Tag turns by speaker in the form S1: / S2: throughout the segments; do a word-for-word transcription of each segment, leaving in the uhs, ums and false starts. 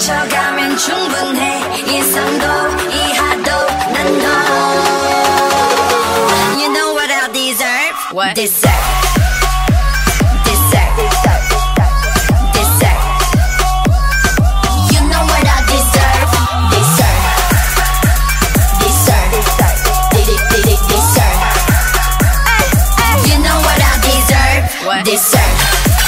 S1: 맞춰가면 충분해. 이성도 이하도 난 너. You know what I deserve?
S2: What?
S1: Deserve. Deserve. Deserve. You know what I deserve? Deserve. Deserve. Deserve. You know what I deserve?
S2: What?
S1: Deserve.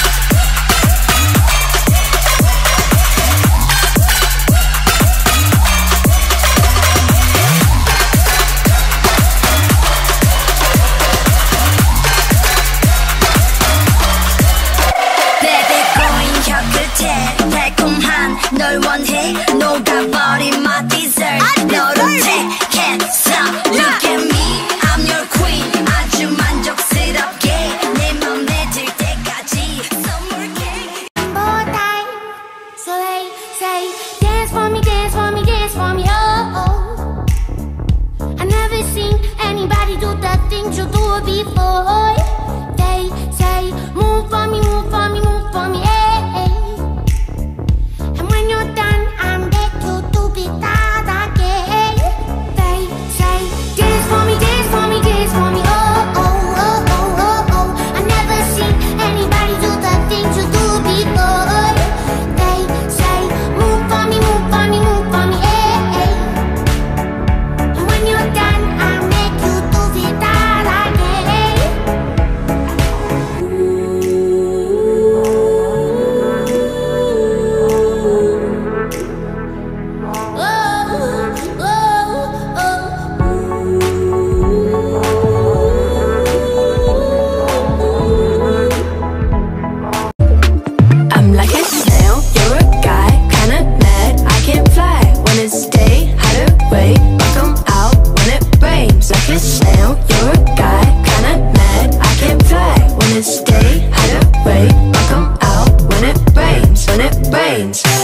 S1: 달콤한 널 원해 녹아버린 my dessert 너를 택했어. Look at me, I'm your queen. 아주 만족스럽게 내 맘에 들 때까지 선물게.
S3: More time, so they say dance for me, dance for me, dance for me. Oh, oh. I never seen anybody do the things you do before. They say move for me, move for me, move for me.
S1: Stay, hide away, I'll come out when it rains, when it rains.